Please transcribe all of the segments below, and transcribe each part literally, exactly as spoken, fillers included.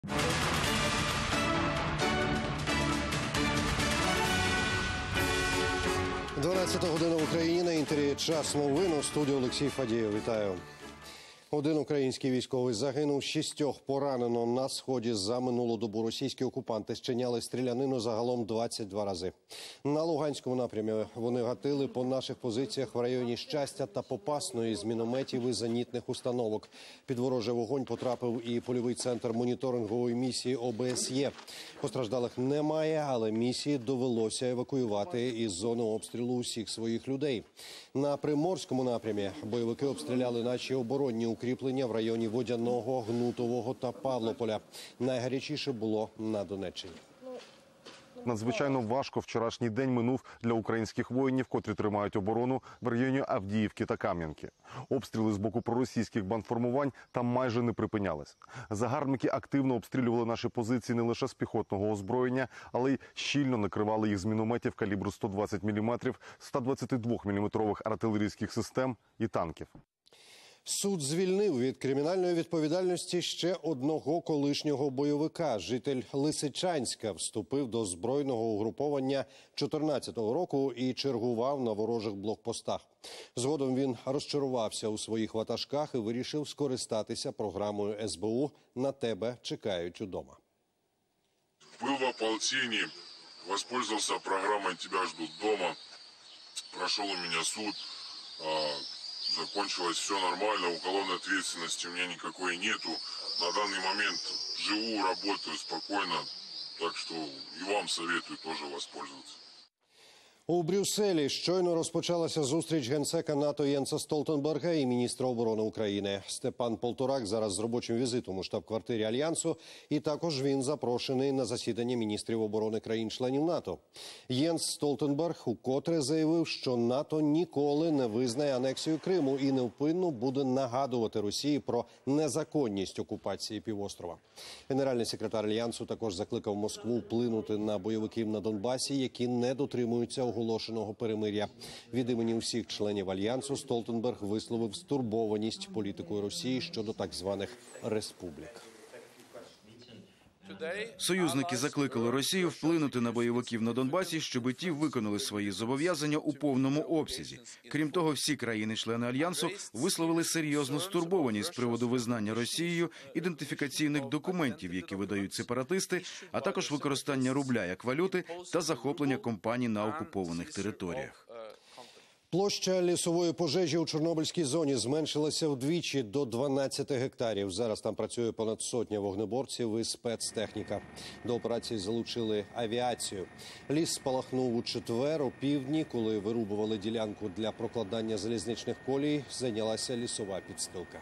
дванадцята година в Україні, на інтері час новин. У студії Олексій Фадієв. Вітаю. Один український військовий загинув, шістьох поранено на сході. За минулу добу російські окупанти зчиняли стрілянину загалом двадцять два рази. На Луганському напрямі вони гатили по наших позиціях в районі Щастя та Попасної з мінометів і зенітних установок. Під ворожий вогонь потрапив і польовий центр моніторингової місії О Б С Є. Постраждалих немає, але місії довелося евакуювати із зони обстрілу усіх своїх людей. На Приморському напрямі бойовики обстріляли наші оборонні укріплення в районі Водяного, Гнутового та Павлополя. Найгарячіше було на Донеччині. Надзвичайно важко вчорашній день минув для українських воїнів, котрі тримають оборону в районі Авдіївки та Кам'янки. Обстріли з боку проросійських бандформувань там майже не припинялись. Загарбники активно обстрілювали наші позиції не лише з піхотного озброєння, але й щільно накривали їх з мінометів калібру сто двадцять міліметрів, ста двадцятидвохміліметрових артилерійських систем і танків. Суд звільнив від кримінальної відповідальності ще одного колишнього бойовика. Житель Лисичанська вступив до збройного угруповання чотирнадцятого року і чергував на ворожих блокпостах. Згодом він розчарувався у своїх ватажках і вирішив скористатися програмою С Б У «На тебе чекають удома». Был в ополчении, воспользовался программой «Тебя ждут дома», прошел у меня суд. Закончилось все нормально, уголовной ответственности у меня никакой нету. На данный момент живу, работаю спокойно, так что и вам советую тоже воспользоваться. У Брюсселі щойно розпочалася зустріч генсека НАТО Єнса Столтенберга і міністра оборони України. Степан Полторак зараз з робочим візитом у штаб-квартирі Альянсу, і також він запрошений на засідання міністрів оборони країн-членів НАТО. Єнс Столтенберг укотре заявив, що НАТО ніколи не визнає анексію Криму і невпинно буде нагадувати Росії про незаконність окупації півострова. Генеральний секретар Альянсу також закликав Москву вплинути на бойовиків на Донбасі, які не дотримуються оголошеного перемир'я. Від імені усіх членів Альянсу Столтенберг висловив стурбованість політикою Росії щодо так званих республік. Союзники закликали Росію вплинути на бойовиків на Донбасі, щоб ті виконали свої зобов'язання у повному обсязі. Крім того, всі країни-члени Альянсу висловили серйозну стурбованість з приводу визнання Росією ідентифікаційних документів, які видають сепаратисти, а також використання рубля як валюти та захоплення компаній на окупованих територіях. Площа лісової пожежі у Чорнобильській зоні зменшилася вдвічі до дванадцяти гектарів. Зараз там працює понад сотня вогнеборців і спецтехніка. До операції залучили авіацію. Ліс спалахнув у четвер о півдні, коли вирубували ділянку для прокладання залізничних колій, зайнялася лісова підстилка.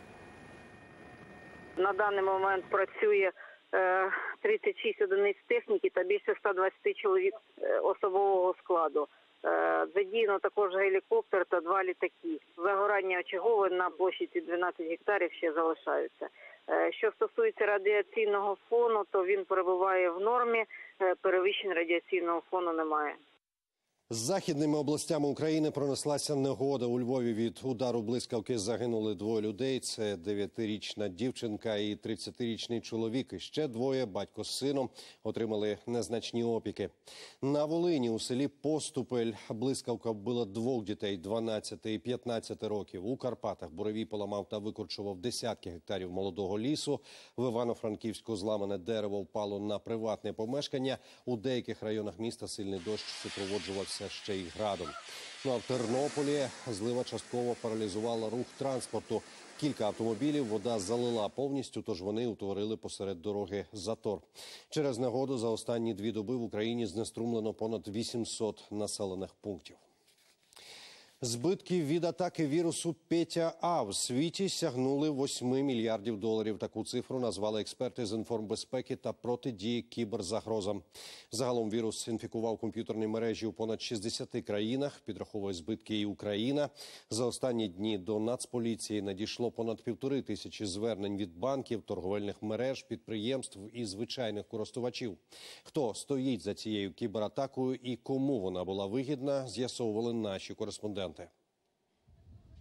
На даний момент працює тридцять шість одиниць техніки та більше ста двадцяти чоловік особового складу. Задіяно також гелікоптер та два літаки. Загорання очагове на площі дванадцять гектарів ще залишаються. Що стосується радіаційного фону, то він перебуває в нормі, перевищень радіаційного фону немає. З західними областями України пронеслася негода. У Львові від удару блискавки загинули двоє людей. Це дев'ятирічна дівчинка і тридцятирічний чоловік. І ще двоє, батько з сином, отримали незначні опіки. На Волині у селі Поступель блискавка вбила двох дітей дванадцяти і п'ятнадцяти років. У Карпатах буревій поламав та викорчував десятки гектарів молодого лісу. В Івано-Франківську зламане дерево впало на приватне помешкання. У деяких районах міста сильний дощ супроводжувався ще й градом. Ну а в Тернополі злива частково паралізувала рух транспорту. Кілька автомобілів вода залила повністю, тож вони утворили посеред дороги затор. Через негоду за останні дві доби в Україні знеструмлено понад вісімсот населених пунктів. Збитки від атаки вірусу Петя А в світі сягнули восьми мільярдів доларів. Таку цифру назвали експерти з інформбезпеки та протидії кіберзагрозам. Загалом вірус інфікував комп'ютерні мережі у понад шістдесяти країнах, підраховує збитки і Україна. За останні дні до Нацполіції надійшло понад півтори тисячі звернень від банків, торговельних мереж, підприємств і звичайних користувачів. Хто стоїть за цією кібератакою і кому вона була вигідна, з'ясовували наші кореспонденти.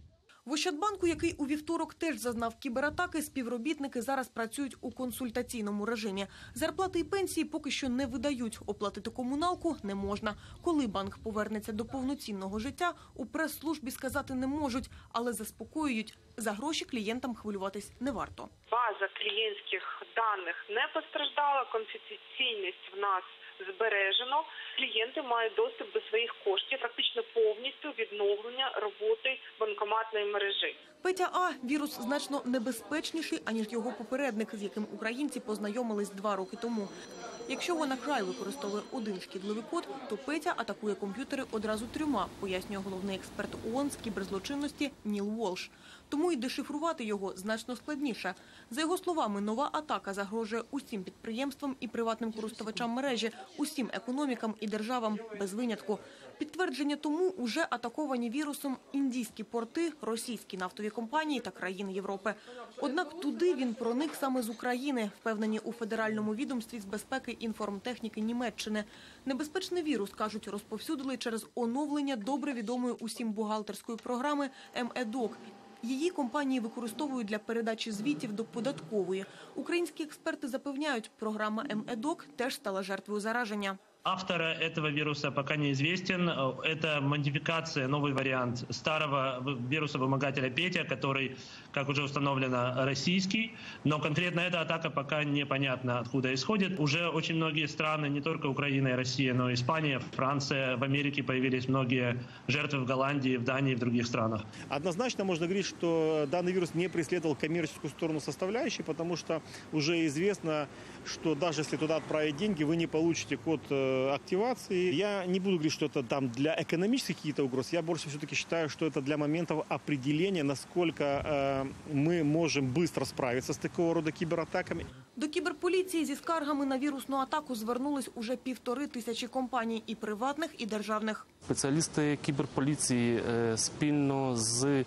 В Ощадбанку, який у вівторок теж зазнав кібератаки, співробітники зараз працюють у консультаційному режимі. Зарплати і пенсії поки що не видають, оплатити комуналку не можна. Коли банк повернеться до повноцінного життя, у прес-службі сказати не можуть, але заспокоюють, за гроші клієнтам хвилюватись не варто. База клієнтських даних не постраждала, конфіденційність в нас збережено. Клієнти мають доступ до своїх коштів, практично повністю відновлення роботи банкоматної мережі. Петя А. вірус значно небезпечніший, аніж його попередник, з яким українці познайомились два роки тому. Якщо вона край використовує один шкідливий код, то Петя атакує комп'ютери одразу трьома, пояснює головний експерт ООН з кіберзлочинності Ніл Волш. Тому і дешифрувати його значно складніше. За його словами, нова атака загрожує усім підприємствам і приватним користувачам мережі, усім економікам і державам без винятку. Підтвердження тому – уже атаковані вірусом індійські порти, російські нафтові компанії та країни Європи. Однак туди він проник саме з України, впевнені у Федеральному відомстві з безпеки і інформтехніки Німеччини. Небезпечний вірус, кажуть, розповсюдили через оновлення добре відомої усім бухгалтерської програми ем е док. Її компанії використовують для передачі звітів до податкової. Українські експерти запевняють, програма ем е док теж стала жертвою зараження. Автор этого вируса пока неизвестен. Это модификация, новый вариант старого вируса-вымогателя Петя, который, как уже установлено, российский. Но конкретно эта атака пока непонятно, откуда исходит. Уже очень многие страны, не только Украина и Россия, но и Испания, Франция, в Америке появились многие жертвы в Голландии, в Дании и в других странах. Однозначно можно говорить, что данный вирус не преследовал коммерческую сторону составляющей, потому что уже известно, что даже если туда отправить деньги, вы не получите код активации. Я не буду говорить, что это там для экономических каких-то угроз. Я больше все-таки считаю, что это для моментов определения, насколько э, мы можем быстро справиться с такого рода кибератаками. До кіберполіції зі скаргами на вірусну атаку звернулись уже півтори тисячі компаній, і приватних, і державних. Спеціалісти кіберполіції спільно з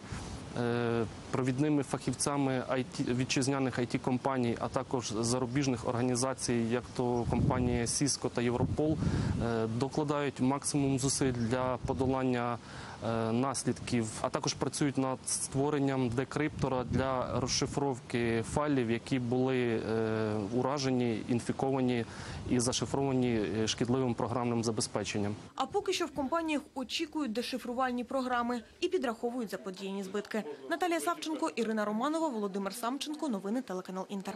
провідними фахівцями ай ті, вітчизняних ай ті-компаній, а також зарубіжних організацій, як то компанії Cisco та Європол, докладають максимум зусиль для подолання наслідків, а також працюють над створенням декриптора для розшифровки файлів, які були уражені, інфіковані і зашифровані шкідливим програмним забезпеченням. А поки що в компаніях очікують дешифрувальні програми і підраховують заподіяні збитки. Наталія Савченко, Ірина Романова, Володимир Самченко. Новини телеканал Інтер.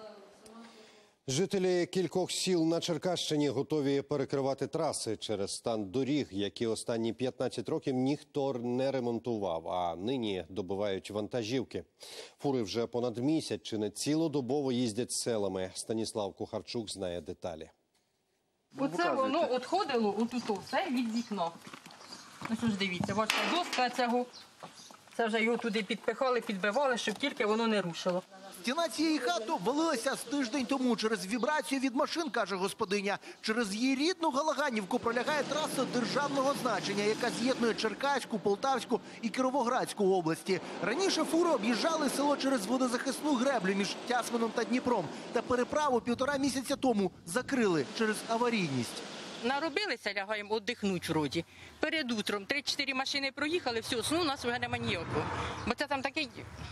Жителі кількох сіл на Черкащині готові перекривати траси через стан доріг, які останні п'ятнадцять років ніхто не ремонтував, а нині добивають вантажівки. Фури вже понад місяць чи не цілодобово їздять селами. Станіслав Кухарчук знає деталі. Оце воно відходило отут все від вікна. Ось ось дивіться, бачите, доска цього. Це вже його туди підпихали, підбивали, щоб тільки воно не рушило. Стіна цієї хати обвалилася з тиждень тому через вібрацію від машин, каже господиня. Через її рідну Галаганівку пролягає траса державного значення, яка з'єднує Черкаську, Полтавську і Кіровоградську області. Раніше фури об'їжджали село через водозахисну греблю між Тясмином та Дніпром. Та переправу півтора місяця тому закрили через аварійність. Наробилися, лягаємо, віддихнуть вроді. Перед утром три-чотири машини проїхали, все, сну у нас вже немає ніякого. Бо це там такий,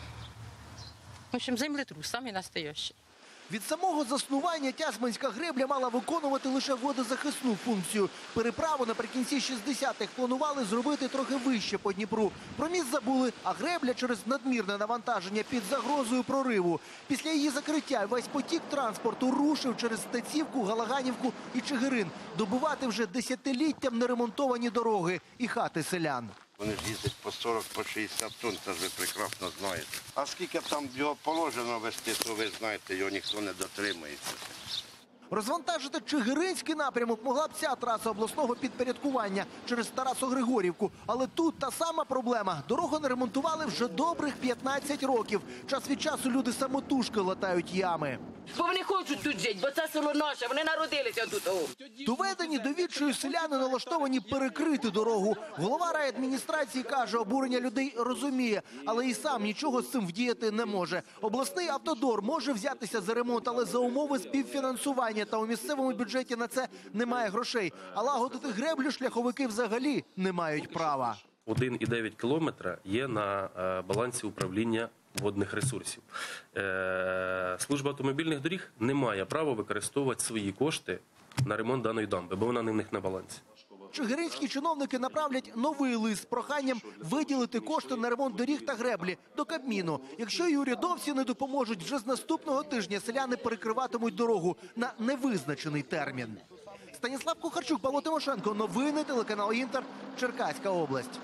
в общем, землетрус, самий настоящий. Від самого заснування Тясминська гребля мала виконувати лише водозахисну функцію. Переправу наприкінці шістдесятих планували зробити трохи вище по Дніпру. Про міст забули, а гребля через надмірне навантаження під загрозою прориву. Після її закриття весь потік транспорту рушив через Стецівку, Галаганівку і Чигирин. Добувати вже десятиліттям неремонтовані дороги і хати селян. Вони ж їздять по сорок, по шістдесят тонн, це ж ви прекрасно знаєте. А скільки б там його положено вести, то ви знаєте, його ніхто не дотримується. Розвантажити Чигиринський напрямок могла б ця траса обласного підпорядкування через Тарасо-Григорівку. Але тут та сама проблема. Дорогу не ремонтували вже добрих п'ятнадцять років. Час від часу люди самотужки латають ями. Бо вони хочуть тут жити, бо це село наше, вони народилися тут. Доведені до відчаю селяни налаштовані перекрити дорогу. Голова райадміністрації каже, обурення людей розуміє, але і сам нічого з цим вдіяти не може. Обласний автодор може взятися за ремонт, але за умови співфінансування, та у місцевому бюджеті на це немає грошей. А лагодити греблю шляховики взагалі не мають права. один цілих дев'ять кілометра є на балансі управління водних ресурсів. Служба автомобільних доріг не має права використовувати свої кошти на ремонт даної дамби, бо вона не в них на балансі. Чигиринські чиновники направлять новий лист з проханням виділити кошти на ремонт доріг та греблі до Кабміну. Якщо й урядовці не допоможуть, вже з наступного тижня селяни перекриватимуть дорогу на невизначений термін. Станіслав Кухарчук, Павло Тимошенко. Новини, телеканал «Інтер», Черкаська область.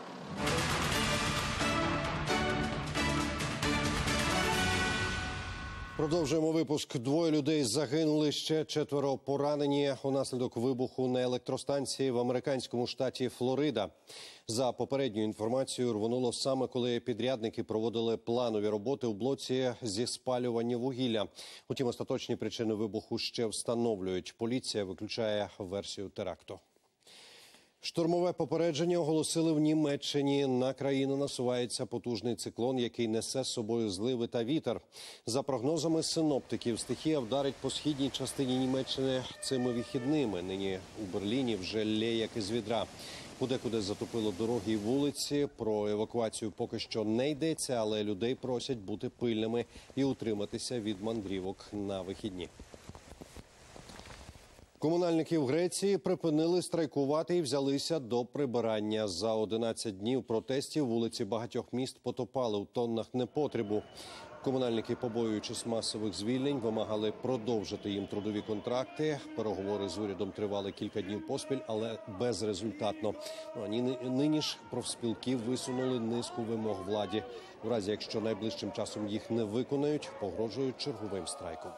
Продовжуємо випуск. Двоє людей загинули, ще четверо поранені унаслідок вибуху на електростанції в американському штаті Флорида. За попередньою інформацією, рвонуло саме коли підрядники проводили планові роботи у блоці зі спалювання вугілля. Утім, остаточні причини вибуху ще встановлюють. Поліція виключає версію теракту. Штормове попередження оголосили в Німеччині. На країну насувається потужний циклон, який несе з собою зливи та вітер. За прогнозами синоптиків, стихія вдарить по східній частині Німеччини цими вихідними. Нині у Берліні вже лє як із відра. Подекуди затопило дороги і вулиці. Про евакуацію поки що не йдеться, але людей просять бути пильними і утриматися від мандрівок на вихідні. Комунальники в Греції припинили страйкувати і взялися до прибирання. За одинадцять днів протестів вулиці багатьох міст потопали у тоннах непотребу. Комунальники, побоюючись масових звільнень, вимагали продовжити їм трудові контракти. Переговори з урядом тривали кілька днів поспіль, але безрезультатно. Нині ж профспілки висунули низку вимог владі. В разі, якщо найближчим часом їх не виконають, погрожують черговим страйком.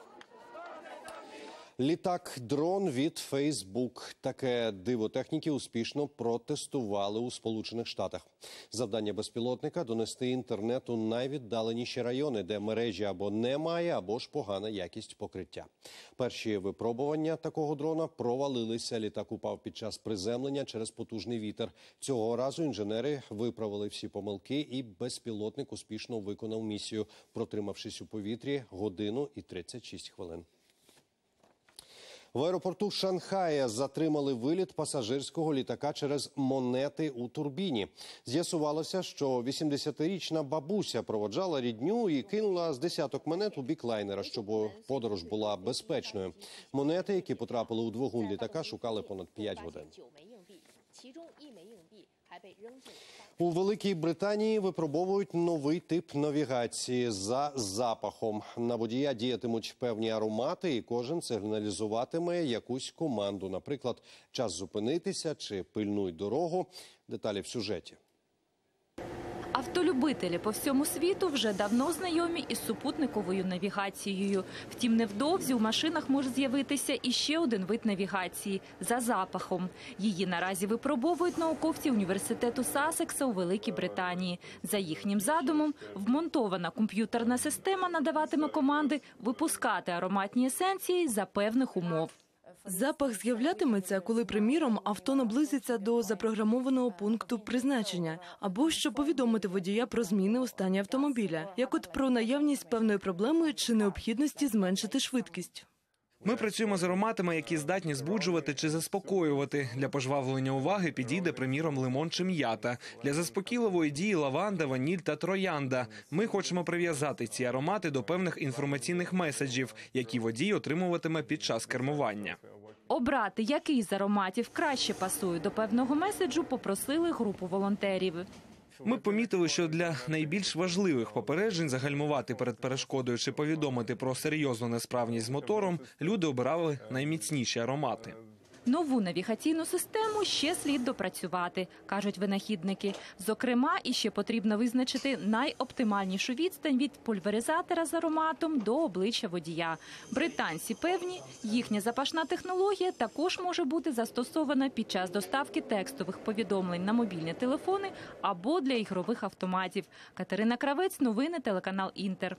Літак-дрон від Facebook. Таке диво техніки успішно протестували у Сполучених Штатах. Завдання безпілотника – донести інтернет у найвіддаленіші райони, де мережі або немає, або ж погана якість покриття. Перші випробування такого дрона провалилися. Літак упав під час приземлення через потужний вітер. Цього разу інженери виправили всі помилки і безпілотник успішно виконав місію, протримавшись у повітрі годину і тридцять шість хвилин. В аеропорту Шанхая затримали виліт пасажирського літака через монети у турбіні. З'ясувалося, що вісімдесятирічна бабуся проводжала рідню і кинула з десяток монет у бік лайнера, щоб подорож була безпечною. Монети, які потрапили у двигун літака, шукали понад п'ять годин. У Великій Британії випробовують новий тип навігації за запахом. На водія діятимуть певні аромати, і кожен сигналізуватиме якусь команду. Наприклад, час зупинитися чи пильнуй дорогу. Деталі в сюжеті. Автолюбителі по всьому світу вже давно знайомі із супутниковою навігацією. Втім, невдовзі у машинах може з'явитися іще один вид навігації – за запахом. Її наразі випробовують науковці університету Сассекса у Великій Британії. За їхнім задумом, вмонтована комп'ютерна система надаватиме команди випускати ароматні есенції за певних умов. Запах з'являтиметься, коли, приміром, авто наблизиться до запрограмованого пункту призначення, або щоб повідомити водія про зміни у стані автомобіля, як от про наявність певної проблеми чи необхідності зменшити швидкість. Ми працюємо з ароматами, які здатні збуджувати чи заспокоювати. Для пожвавлення уваги підійде, приміром, лимон чи м'ята. Для заспокійливої дії – лаванда, ваніль та троянда. Ми хочемо прив'язати ці аромати до певних інформаційних меседжів, які водій отримуватиме під час кермування. Обрати, який з ароматів краще пасує до певного меседжу, попросили групу волонтерів. Ми помітили, що для найбільш важливих попереджень загальмувати перед перешкодою чи повідомити про серйозну несправність з мотором люди обирали найміцніші аромати. Нову навігаційну систему ще слід допрацювати, кажуть винахідники. Зокрема, іще потрібно визначити найоптимальнішу відстань від пульверизатора з ароматом до обличчя водія. Британці певні, їхня запашна технологія також може бути застосована під час доставки текстових повідомлень на мобільні телефони або для ігрових автоматів. Катерина Кравець, новини, телеканал «Інтер».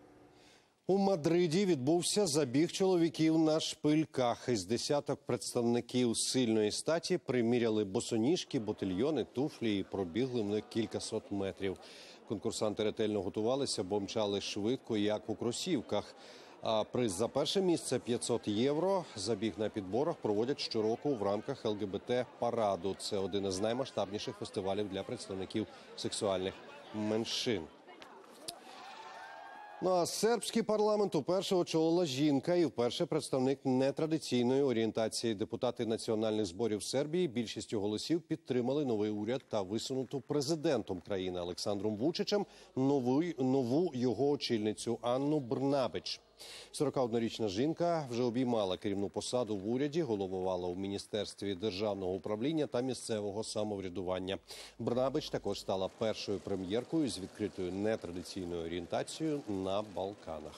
У Мадриді відбувся забіг чоловіків на шпильках. Із десяток представників сильної статі приміряли босоніжки, ботильйони, туфлі і пробігли на кількасот метрів. Конкурсанти ретельно готувалися, бо мчали швидко, як у кросівках. А приз за перше місце – п'ятсот євро. Забіг на підборах проводять щороку в рамках ел ге бе те-параду. Це один із наймасштабніших фестивалів для представників сексуальних меншин. Ну а сербський парламент уперше очолила жінка і вперше представник нетрадиційної орієнтації. Депутати національних зборів Сербії більшістю голосів підтримали новий уряд та висунуту президентом країни Олександром Вучичем нову, нову його очільницю Анну Брнабич. сорокаоднорічна жінка вже обіймала керівну посаду в уряді, головувала у Міністерстві державного управління та місцевого самоврядування. Брнабич також стала першою прем'єркою з відкритою нетрадиційною орієнтацією на Балканах.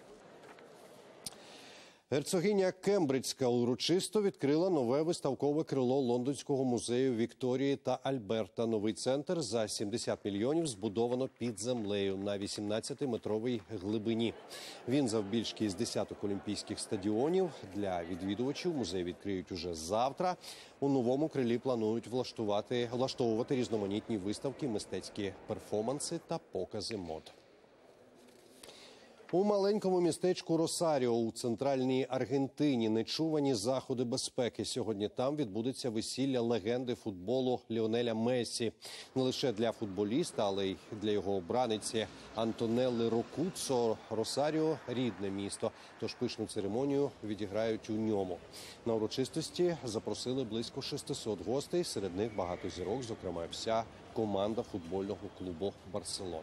Герцогиня Кембриджська урочисто відкрила нове виставкове крило Лондонського музею Вікторії та Альберта. Новий центр за сімдесят мільйонів збудовано під землею на вісімнадцятиметровій глибині. Він завбільшки із десяток олімпійських стадіонів. Для відвідувачів музей відкриють уже завтра. У новому крилі планують влаштувати, влаштовувати різноманітні виставки, мистецькі перформанси та покази мод. У маленькому містечку Росаріо у центральній Аргентині нечувані заходи безпеки. Сьогодні там відбудеться весілля легенди футболу Ліонеля Мессі. Не лише для футболіста, але й для його обраниці Антонелли Рокуццо. Росаріо – рідне місто, тож пишну церемонію відіграють у ньому. На урочистості запросили близько шестисот гостей, серед них багато зірок, зокрема вся команда футбольного клубу «Барселона».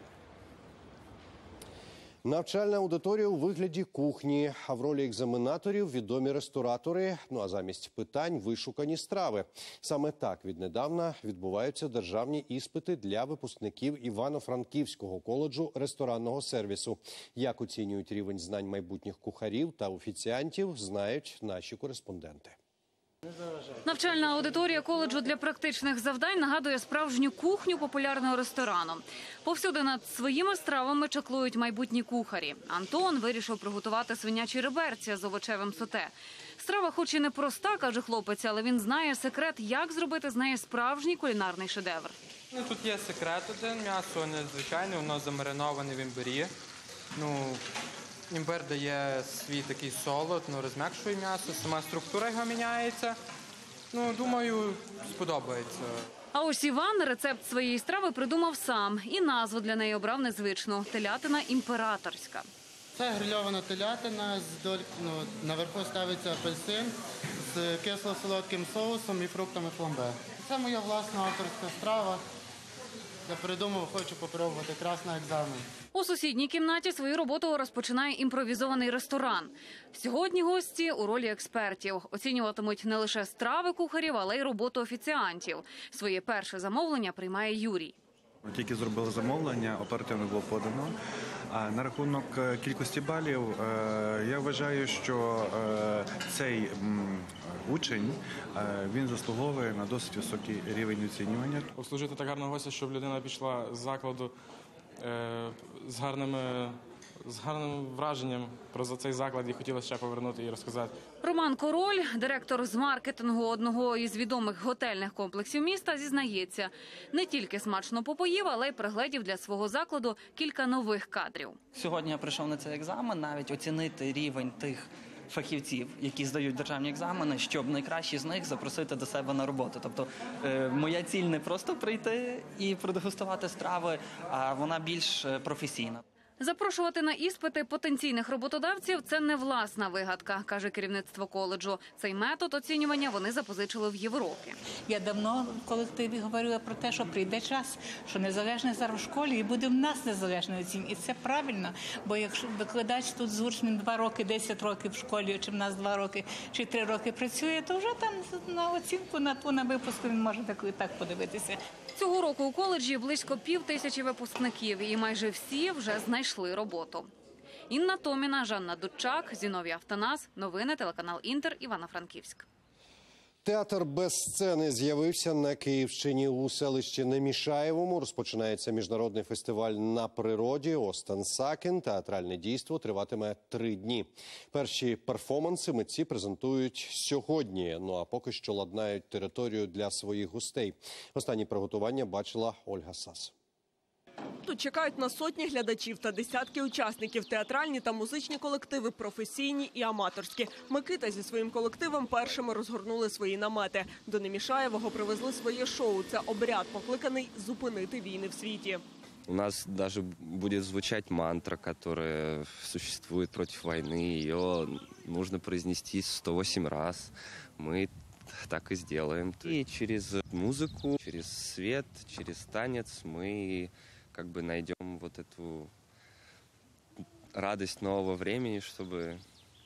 Навчальна аудиторія у вигляді кухні, а в ролі екзаменаторів відомі ресторатори, ну а замість питань – вишукані страви. Саме так віднедавна відбуваються державні іспити для випускників Івано-Франківського коледжу ресторанного сервісу. Як оцінюють рівень знань майбутніх кухарів та офіціантів, знають наші кореспонденти. Навчальна аудиторія коледжу для практичних завдань нагадує справжню кухню популярного ресторану. Повсюди над своїми стравами чаклують майбутні кухарі. Антон вирішив приготувати свинячі реберця з овочевим соте. Страва хоч і не проста, каже хлопець, але він знає секрет, як зробити з неї справжній кулінарний шедевр. Ну, тут є секрет один, м'ясо незвичайне, воно замариноване в імбирі. Ну, імбир дає свій такий солод, ну, розм'якшує м'ясо, сама структура його міняється. Ну, думаю, сподобається. А ось Іван рецепт своєї страви придумав сам. І назву для неї обрав незвичну – телятина імператорська. Це грильована телятина, з доль... ну, наверху ставиться апельсин з кисло-солодким соусом і фруктами фламбе. Це моя власна авторська страва. Я придумав, хочу попробувати якраз на екзамен. У сусідній кімнаті свою роботу розпочинає імпровізований ресторан. Сьогодні гості у ролі експертів. Оцінюватимуть не лише страви кухарів, але й роботу офіціантів. Своє перше замовлення приймає Юрій. Тільки зробили замовлення, оперативно було подано. А на рахунок кількості балів, я вважаю, що цей учень, він заслуговує на досить високий рівень оцінювання. Обслужити так гарного гостя, щоб людина пішла з закладу з гарними, з гарним враженням про цей заклад і хотіла ще повернути і розказати. Роман Король, директор з маркетингу одного із відомих готельних комплексів міста, зізнається, не тільки смачно попоїв, але й пригледів для свого закладу кілька нових кадрів. Сьогодні я прийшов на цей екзамен навіть оцінити рівень тих фахівців, які здають державні екзамени, щоб найкращі з них запросити до себе на роботу. Тобто е, моя ціль не просто прийти і продегустувати страви, а вона більш професійна. Запрошувати на іспити потенційних роботодавців – це не власна вигадка, каже керівництво коледжу. Цей метод оцінювання вони запозичили в Європі. Я давно в колективі говорила про те, що прийде час, що незалежний зараз в школі і буде в нас незалежний оцінювання. І це правильно, бо якщо викладач тут з учнем два роки, десять років в школі, чи в нас два роки, чи три роки працює, то вже там на оцінку, на ту, на випуску він може так, так подивитися. Цього року у коледжі близько пів тисячі випускників, і майже всі вже знайшли роботу. Інна Томіна, Жанна Дудчак, Зіновій Автонас. Новини, телеканал «Інтер», Івано-Франківськ. Театр без сцени з'явився на Київщині. У селищі Немішаєвому розпочинається міжнародний фестиваль «На природі» «Остансакен». Театральне дійство триватиме три дні. Перші перформанси митці презентують сьогодні. Ну а поки що ладнають територію для своїх гостей. Останні приготування бачила Ольга Сас. Тут чекають на сотні глядачів та десятки учасників. Театральні та музичні колективи, професійні і аматорські. Микита зі своїм колективом першими розгорнули свої намети. До Немішаєвого привезли своє шоу. Це обряд, покликаний зупинити війни в світі. У нас даже будет звучать мантра, которая существует против войны. Ее нужно произнести сто восемь раз. Мы так и сделаем. И через музыку, через свет, через танец мы как бы найдем вот эту радость нового времени, чтобы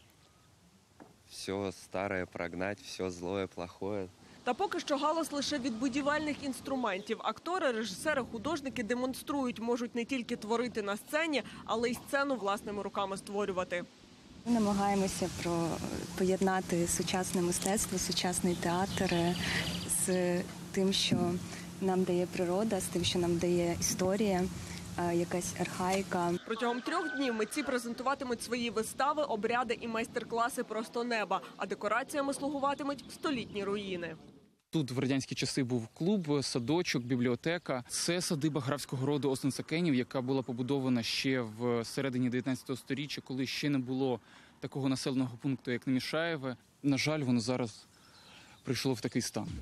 все старое прогнать, все злое, плохое. Та поки що галас лише від будівельних інструментів. Актори, режисери, художники демонструють, можуть не тільки творити на сцені, але й сцену власними руками створювати. Ми намагаємося про поєднати сучасне мистецтво, сучасний театр з тим, що нам дає природа, з тим, що нам дає історія, якась архаїка. Протягом трьох днів митці презентуватимуть свої вистави, обряди і майстер-класи просто неба, а декораціями слугуватимуть столітні руїни. Тут в радянські часи був клуб, садочок, бібліотека. Це садиба графського роду Остенсакенів, яка була побудована ще в середині дев'ятнадцятого сторіччя, коли ще не було такого населеного пункту, як Немішаєве. На жаль, воно зараз прийшло в такий стан.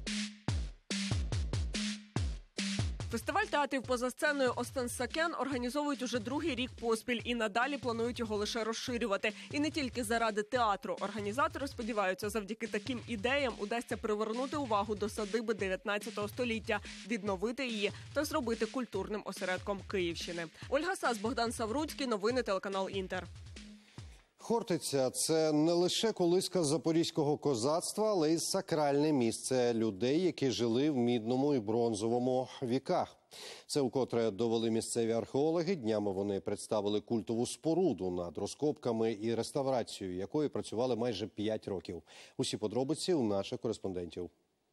Фестиваль театрів поза сценою «Остенсакен» організовують уже другий рік поспіль і надалі планують його лише розширювати. І не тільки заради театру. Організатори сподіваються, завдяки таким ідеям удасться привернути увагу до садиби дев'ятнадцятого століття, відновити її та зробити культурним осередком Київщини. Ольга Сас, Богдан Савруцький, новини телеканал «Інтер». Хортиця – це не лише колиска запорізького козацтва, але й сакральне місце людей, які жили в мідному і бронзовому віках. Це вкотре довели місцеві археологи. Днями вони представили культову споруду над розкопками і реставрацією, якої працювали майже п'ять років. Усі подробиці у наших кореспондентів.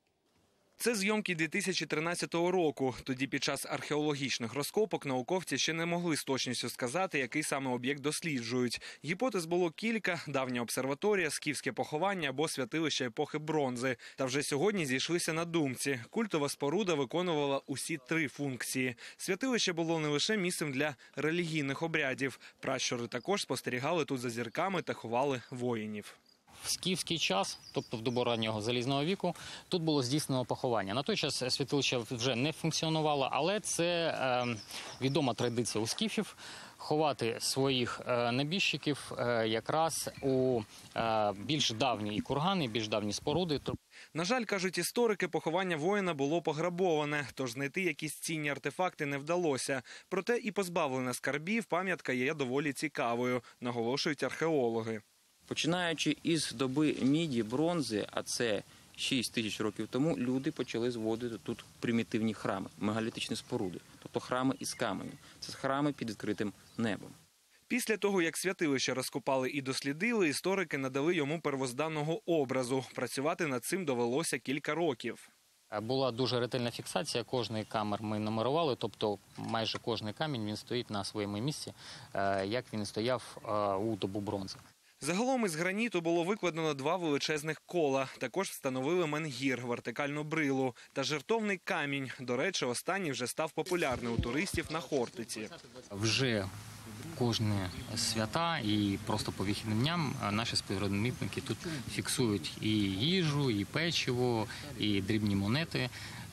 Це зйомки дві тисячі тринадцятого року. Тоді під час археологічних розкопок науковці ще не могли з точністю сказати, який саме об'єкт досліджують. Гіпотез було кілька – давня обсерваторія, скіфське поховання або святилище епохи бронзи. Та вже сьогодні зійшлися на думці. Культова споруда виконувала усі три функції. Святилище було не лише місцем для релігійних обрядів. Пращури також спостерігали тут за зірками та ховали воїнів. В скіфський час, тобто в добу раннього залізного віку, тут було здійснено поховання. На той час святилище вже не функціонувало, але це е, відома традиція у скіфів – ховати своїх е, небіжчиків е, якраз у е, більш давні кургани, більш давні споруди. На жаль, кажуть історики, поховання воїна було пограбоване, тож знайти якісь цінні артефакти не вдалося. Проте і позбавлена скарбів пам'ятка є доволі цікавою, наголошують археологи. Починаючи із доби міді, бронзи, а це шість тисяч років тому, люди почали зводити тут примітивні храми, мегалітичні споруди, тобто храми із каменю. Це храми під відкритим небом. Після того, як святилище розкопали і дослідили, історики надали йому первозданного образу. Працювати над цим довелося кілька років. Була дуже ретельна фіксація, кожний камер ми нумерували, тобто майже кожний камінь він стоїть на своєму місці, як він стояв у добу бронзи. Загалом із граніту було викладено два величезних кола. Також встановили менгір, вертикальну брилу та жертовний камінь. До речі, останній вже став популярний у туристів на Хортиці. Вже кожні свята і просто по вихідним дням наші співробітники тут фіксують і їжу, і печиво, і дрібні монети.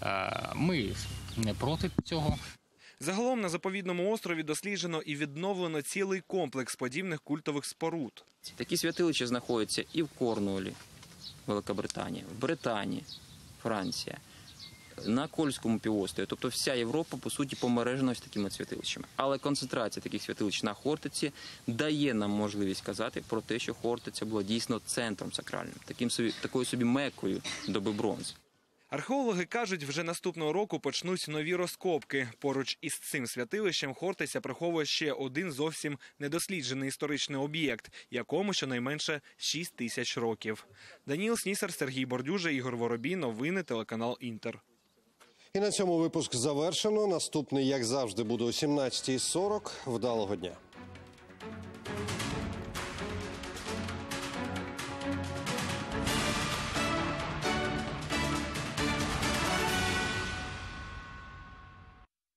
Ми не проти цього. Загалом на заповідному острові досліджено і відновлено цілий комплекс подібних культових споруд. Такі святилища знаходяться і в Корнуолі, Великобританія, в Британії, Франція, на Кольському півострові. Тобто вся Європа, по суті, помережена ось такими святилищами. Але концентрація таких святилищ на Хортиці дає нам можливість казати про те, що Хортиця була дійсно центром сакральним, таким собі, такою собі мекою доби бронзи. Археологи кажуть, вже наступного року почнуть нові розкопки. Поруч із цим святилищем Хортиця приховує ще один зовсім недосліджений історичний об'єкт, якому щонайменше шість тисяч років. Даніл Снісар, Сергій Бордюжа, Ігор Воробій. Новини телеканал «Інтер». І на цьому випуск завершено. Наступний, як завжди, буде о сімнадцятій сорок. Вдалого дня.